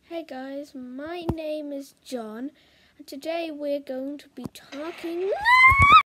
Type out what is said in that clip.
Hey guys, my name is John, and today we're going to be talking